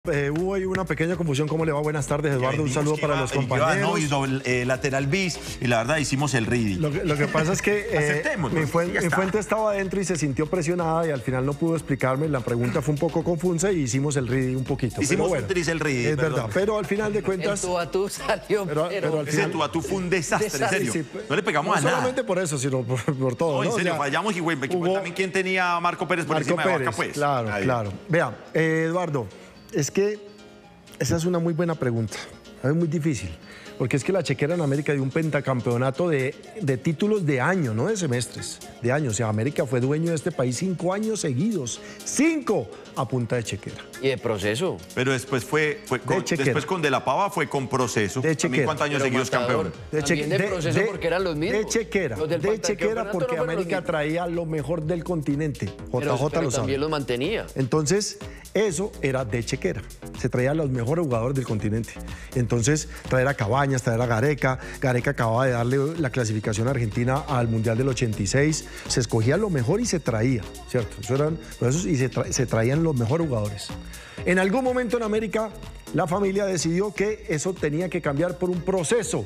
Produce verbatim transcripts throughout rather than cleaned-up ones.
Eh, hubo ahí una pequeña confusión. ¿Cómo le va? Buenas tardes, Eduardo. Un saludo para los compañeros. No, y doble, eh, lateral bis, y la verdad hicimos el ridículo. Lo que, lo que pasa es que eh, mi, fuente, mi fuente estaba adentro y se sintió presionada y al final no pudo explicarme. La pregunta fue un poco confusa y hicimos el ridículo un poquito. Hicimos bueno, un tris el ridículo. Es verdad, pero al final de cuentas... El tú a tú salió, pero, pero, pero al final, ese tú a tú fue un desastre, desastre. en serio. Sí, sí, no le pegamos no a nada. No solamente por eso, sino por, por todo. No, en ¿no? serio, o sea, fallamos y güey, me hubo... también quién tenía a Marco Pérez por Marco encima Pérez, de Vaca, pues. claro, Nadie. claro. Vea, eh, Eduardo, es que esa es una muy buena pregunta. Es muy difícil, porque es que la chequera en América dio un pentacampeonato de, de títulos de año, no de semestres, de años. O sea, América fue dueño de este país cinco años seguidos, cinco a punta de chequera. Y de proceso. Pero después fue, fue con, de después con De la Pava fue con proceso. De chequera. ¿Cuántos años Pero seguidos Matador, campeón? De, también de, de proceso de, porque eran los mismos. De chequera, Los del de chequera campeonato porque no fueron América los traía lo mejor del continente. J J Pero, pero lo sabe. también los mantenía. Entonces, eso era de chequera. Se traía a los mejores jugadores del continente. Entonces, traer a Cabañas, traer a Gareca. Gareca acababa de darle la clasificación a Argentina al Mundial del ochenta y seis. Se escogía lo mejor y se traía, ¿cierto? Eso eran esos y se, tra se traían los mejores jugadores. En algún momento en América, la familia decidió que eso tenía que cambiar por un proceso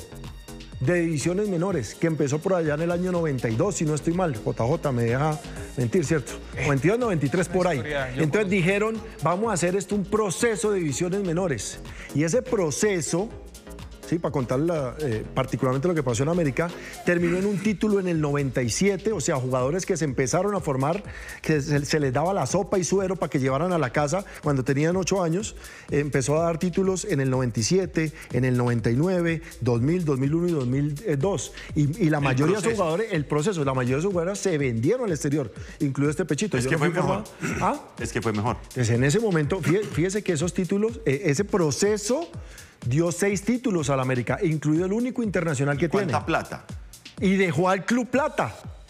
de divisiones menores, que empezó por allá en el año noventa y dos, si no estoy mal. J J me deja mentir, ¿cierto? noventa y dos, noventa y tres, por ahí. Entonces dijeron, vamos a hacer esto un proceso de divisiones menores. Y ese proceso, sí, para contar la, eh, particularmente lo que pasó en América, terminó en un título en el noventa y siete, o sea, jugadores que se empezaron a formar, que se, se les daba la sopa y suero para que llevaran a la casa cuando tenían ocho años, eh, empezó a dar títulos en el noventa y siete, en el noventa y nueve, dos mil, dos mil uno y dos mil dos. Y, y la mayoría de esos jugadores, el proceso, la mayoría de esos jugadores se vendieron al exterior, incluido este Pechito. Es Yo que no fue fui mejor. ¿Ah? Es que fue mejor. Entonces, en ese momento, fíjese, fíjese que esos títulos, eh, ese proceso dio seis títulos al América, incluido el único internacional que tiene. ¿Cuánta plata? Y dejó al Club Plata.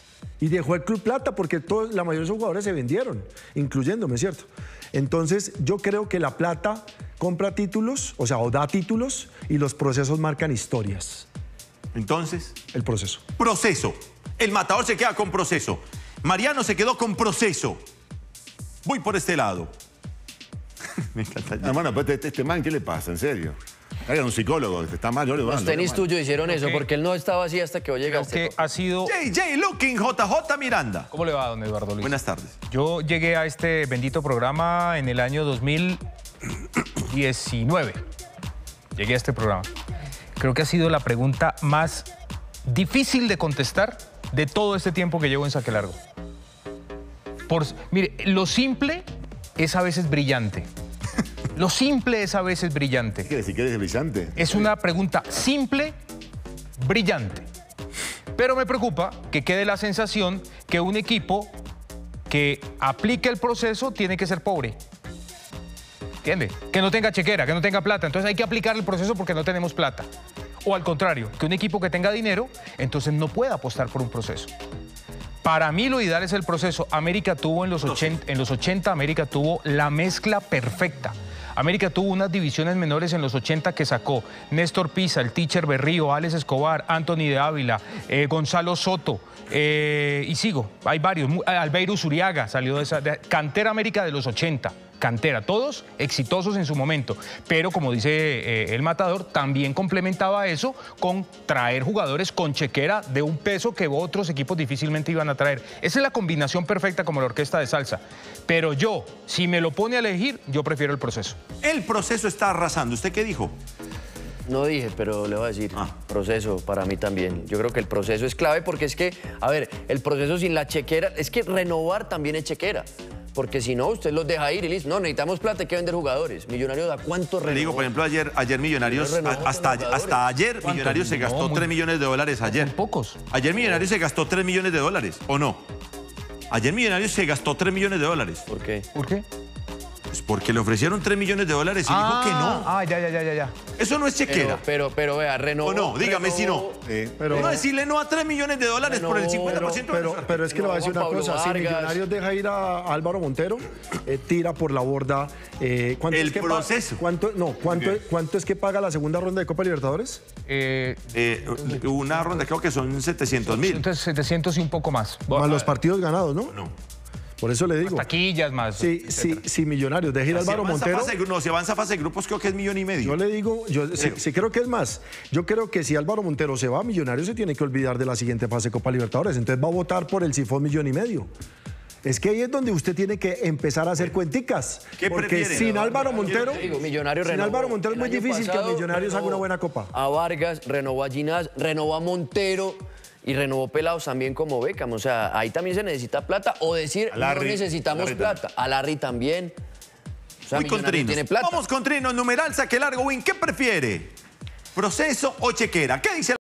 Y dejó al Club Plata porque todos, la mayoría de esos jugadores se vendieron, incluyéndome, ¿cierto? Entonces, yo creo que la Plata compra títulos, o sea, o da títulos, y los procesos marcan historias. Entonces, el proceso. Proceso. El Matador se queda con proceso. Mariano se quedó con proceso. Voy por este lado. Me encanta. Hermano, pero este, este man, ¿qué le pasa? ¿En serio? Hagan un psicólogo, está mal, yo le Los tenis tuyos hicieron eso, Okay. porque él no estaba así hasta que vos llegaste. Creo que ha sido... J J Looking, J J Miranda. ¿Cómo le va, don Eduardo Luis? Buenas tardes. Yo llegué a este bendito programa en el año dos mil diecinueve. Llegué a este programa. Creo que ha sido la pregunta más difícil de contestar de todo este tiempo que llevo en Saque Largo. Por, mire, lo simple es a veces brillante. Lo simple es a veces brillante. ¿Qué quiere decir que eres brillante? Es una pregunta simple, brillante. Pero me preocupa que quede la sensación que un equipo que aplique el proceso tiene que ser pobre. ¿Entiende? Que no tenga chequera, que no tenga plata. Entonces hay que aplicar el proceso porque no tenemos plata. O al contrario, que un equipo que tenga dinero, entonces no pueda apostar por un proceso. Para mí lo ideal es el proceso. América tuvo en los ochenta, en los ochenta América tuvo la mezcla perfecta. América tuvo unas divisiones menores en los ochenta que sacó Néstor Pisa, el Teacher Berrío, Alex Escobar, Anthony de Ávila, eh, Gonzalo Soto, eh, y sigo, hay varios, Albeiro Zuriaga salió de esa, de, cantera América de los ochenta, cantera, todos exitosos en su momento, pero como dice eh, el Matador, también complementaba eso con traer jugadores con chequera de un peso que otros equipos difícilmente iban a traer. Esa es la combinación perfecta como la orquesta de salsa, pero yo, si me lo pone a elegir, yo prefiero el proceso. El proceso está arrasando. ¿Usted qué dijo? No dije, pero le voy a decir, Ah. proceso para mí también. Yo creo que el proceso es clave porque es que, a ver, el proceso sin la chequera, es que renovar también es chequera. Porque si no, usted los deja ir y listo. No, necesitamos plata, hay que vender jugadores. Millonarios, ¿a cuánto renovó? Le digo, por ejemplo, ayer, ayer Millonarios, Pero renovó hasta, con jugadores. hasta ayer ¿Cuánto? Millonarios se No, gastó muy- tres millones de dólares ayer. Pocos. Ayer Millonarios se gastó tres millones de dólares, ¿o no? Ayer Millonarios se gastó tres millones de dólares. ¿Por qué? ¿Por qué? Pues porque le ofrecieron tres millones de dólares y dijo que no. Ah, ya, ya, ya, ya, ya. Eso no es chequera. Pero, pero, pero vea, renovó. ¿O no? Dígame si no. Eh, Pero, No decirle no a tres millones de dólares por el No, cincuenta por pero, ciento de pero, los- pero es que le voy a decir No, una Pablo cosa. Si Vargas. Millonarios deja ir a Álvaro Montero, eh, tira por la borda. Eh, ¿cuánto El es que pa- proceso. ¿cuánto, no, ¿cuánto, ¿Cuánto es que paga la segunda ronda de Copa Libertadores? Eh, Eh, una ronda, creo que son setecientos mil. entonces setecientos y un poco más. Más los partidos ganados, ¿no? No. Por eso le digo. Taquillas más. Sí, sí, sí, Millonarios. Deje ir a Álvaro Si avanza Montero. fase- no, si avanza a fase de grupos, creo que es millón y medio. Yo le digo, yo sí, sí creo que es más. Yo creo que si Álvaro Montero se va, Millonarios se tiene que olvidar de la siguiente fase de Copa Libertadores. Entonces va a votar por el sifón millón y medio. Es que ahí es donde usted tiene que empezar a hacer cuenticas. ¿Qué porque prefiere? sin Álvaro Montero, Te digo, Millonarios sin renovó. Álvaro Montero es El muy año difícil pasado que Millonarios haga renovó una buena copa. A Vargas, renovó a Ginás, renovó a Montero y renovó Pelados también como Beckham. O sea, ahí también se necesita plata. O decir, A Larry, no necesitamos Larry plata. A Larry también. O sea, Voy con Millonarios trinos. tiene plata. Vamos con trinos, numeral, saque largo, win. ¿Qué prefiere? ¿Proceso o chequera? ¿Qué dice